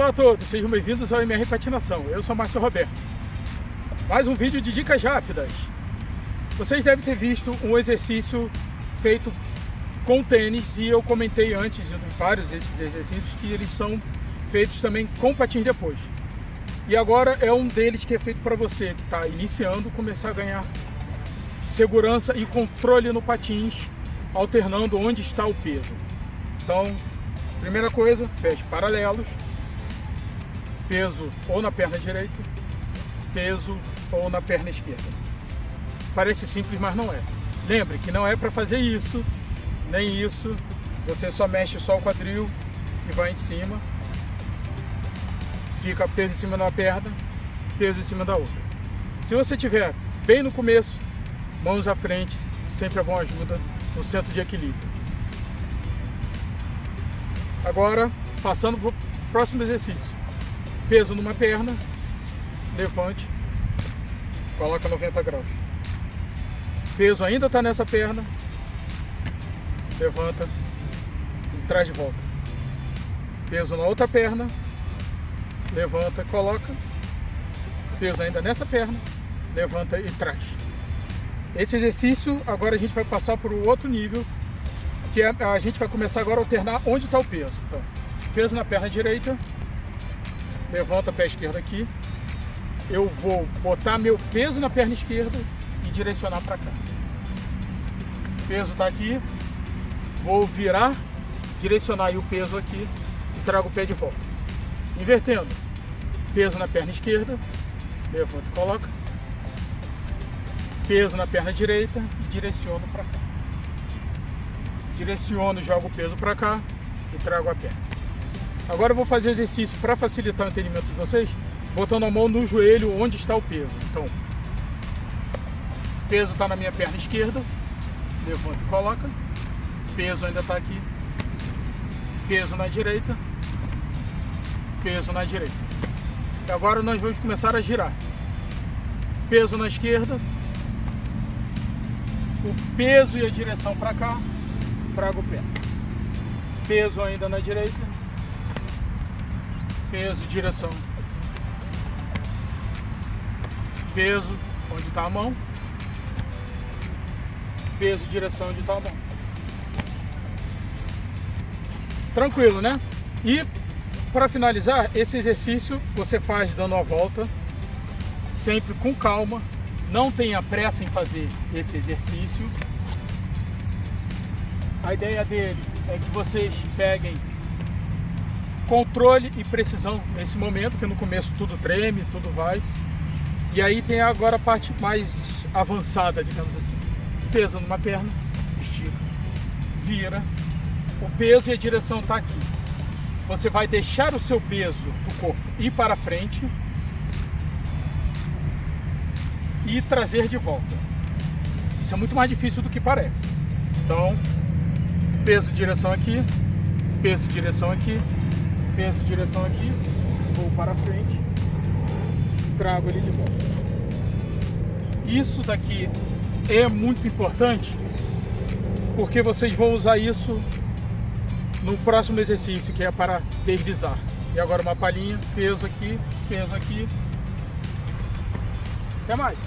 Olá a todos, sejam bem-vindos ao MR Patinação. Eu sou Márcio Roberto. Mais um vídeo de dicas rápidas. Vocês devem ter visto um exercício feito com tênis e eu comentei antes de vários desses exercícios que eles são feitos também com patins depois. E agora é um deles que é feito para você que está iniciando, começar a ganhar segurança e controle no patins, alternando onde está o peso. Então, primeira coisa, pés paralelos, peso ou na perna direita, peso ou na perna esquerda. Parece simples, mas não é. Lembre que não é para fazer isso, nem isso. Você só mexe só o quadril e vai em cima. Fica peso em cima de uma perna, peso em cima da outra. Se você tiver bem no começo, mãos à frente, sempre é bom ajuda no centro de equilíbrio. Agora, passando para o próximo exercício. Peso numa perna, levante, coloca 90 graus. Peso ainda está nessa perna, levanta e traz de volta. Peso na outra perna, levanta, coloca. Peso ainda nessa perna, levanta e traz. Esse exercício, agora a gente vai passar para o outro nível, que a gente vai começar agora a alternar onde está o peso. Então, peso na perna direita, levanta a pé esquerdo aqui. Eu vou botar meu peso na perna esquerda e direcionar para cá. O peso está aqui, vou virar, direcionar aí o peso aqui e trago o pé de volta. Invertendo, peso na perna esquerda, levanta e coloca. Peso na perna direita e direciono para cá. Direciono, jogo o peso para cá e trago a perna. Agora eu vou fazer exercício para facilitar o entendimento de vocês, botando a mão no joelho onde está o peso. Então, o peso está na minha perna esquerda, levanta e coloca. Peso ainda está aqui. Peso na direita. Peso na direita. E agora nós vamos começar a girar. Peso na esquerda. O peso e a direção para cá, trago o pé. Peso ainda na direita, peso, direção. Peso onde está a mão, peso, direção onde está a mão. Tranquilo, né? E para finalizar, esse exercício você faz dando a volta, sempre com calma. Não tenha pressa em fazer esse exercício. A ideia dele é que vocês peguem controle e precisão nesse momento, porque no começo tudo treme, tudo vai. E aí tem agora a parte mais avançada, digamos assim. Peso numa perna, estica, vira. O peso e a direção está aqui. Você vai deixar o seu peso do corpo ir para frente e trazer de volta. Isso é muito mais difícil do que parece. Então, peso, direção aqui, peso, direção aqui, peso, direção aqui, vou para frente, trago ele de volta. Isso daqui é muito importante, porque vocês vão usar isso no próximo exercício, que é para deslizar. E agora uma palhinha, peso aqui, até mais.